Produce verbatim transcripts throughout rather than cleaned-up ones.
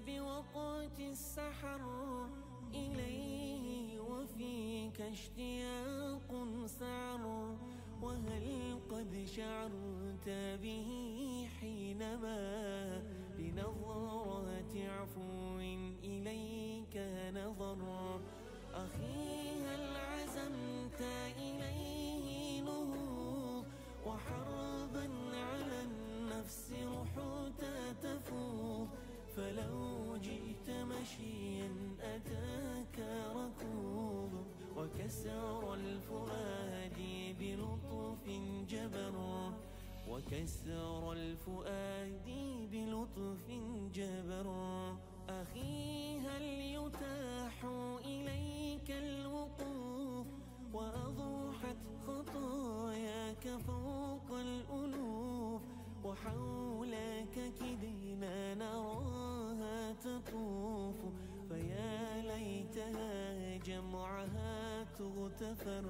بوقت السحر إليه وفيك اشتياق سعر. وهل قد شعرت به حينما بنظرة عفو إليك نظر؟ أخي هل عزمت إليه نهوض وحربا على النفس رحت تفوض؟ فلو جئت مشيا أتاك ركوض وكسر الفؤاد بلطف جبر. وكسر الفؤاد بلطف جبر. أخي هل يتاح إليك الوقوف وأضحت خطاياك فوق الألوف؟ وحولك كدنا نراها تطوف فيا ليتها جمعها تغتفر.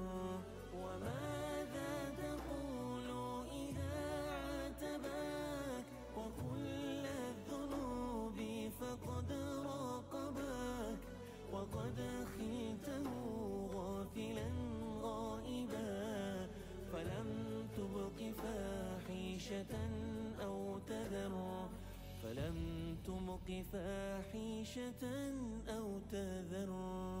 وماذا تقول إذا عاتباك وكل الذنوب فقد راقباك وقد خلته غافلا غائبا فلم تبق فاحشة أو تذر؟ فلم تبق فاحشة أو تذر.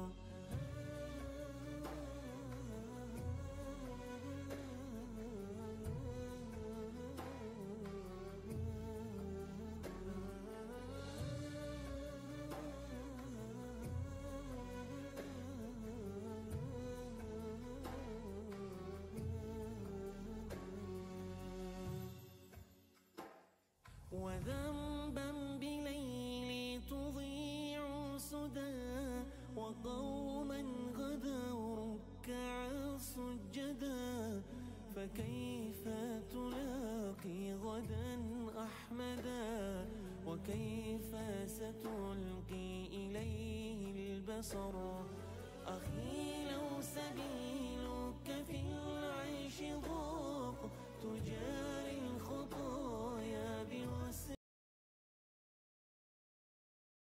وذنبا بليل تضيع سدى وقوما غدوا ركعا سجدا. فكيف تلاقي غدا أحمدا وكيف ستلقي إليه البصر؟ أخي لو سبيلك في